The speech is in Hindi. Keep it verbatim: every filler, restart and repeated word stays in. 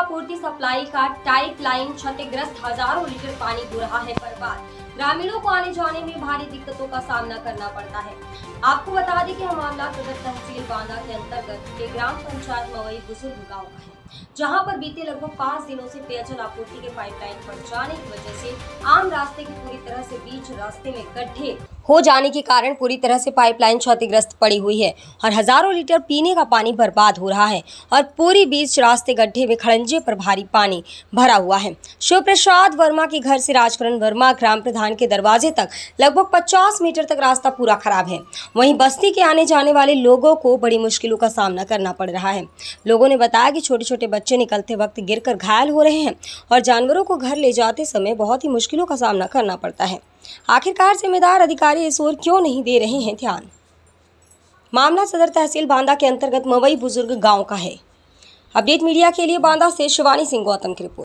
आपूर्ति सप्लाई का टाइप लाइन क्षतिग्रस्त, हजारों लीटर पानी हो रहा है बर्बाद। ग्रामीणों को आने जाने में भारी दिक्कतों का सामना करना पड़ता है। आपको बता दें कि यह मामला सदर तहसील बांदा के अंतर्गत के ग्राम पंचायत मवई बुजुर्ग गांव का है, जहां पर बीते लगभग पाँच दिनों से पेयजल आपूर्ति के पाइपलाइन फट जाने की वजह से आम रास्ते की पूरी तरह से बीच रास्ते में गड्ढे हो जाने के कारण पूरी तरह से पाइपलाइन क्षतिग्रस्त पड़ी हुई है और हजारों लीटर पीने का पानी बर्बाद हो रहा है और पूरी बीच रास्ते गड्ढे में खड़ंजे पर भारी पानी भरा हुआ है। शिव प्रसाद वर्मा के घर से राजकरण वर्मा ग्राम प्रधान के दरवाजे तक लगभग पचास मीटर तक रास्ता पूरा खराब है। वहीं बस्ती के आने जाने वाले लोगों को बड़ी मुश्किलों का सामना करना पड़ रहा है। लोगों ने बताया कि छोटे छोटे बच्चे निकलते वक्त गिरकर घायल हो रहे हैं और जानवरों को घर ले जाते समय बहुत ही मुश्किलों का सामना करना पड़ता है। आखिरकार जिम्मेदार अधिकारी इस ओर क्यों नहीं दे रहे हैं ध्यान। मामला सदर तहसील बांदा के अंतर्गत मवई बुजुर्ग गांव का है। अपडेट मीडिया के लिए बांदा से शिवानी सिंह गौतम की रिपोर्ट।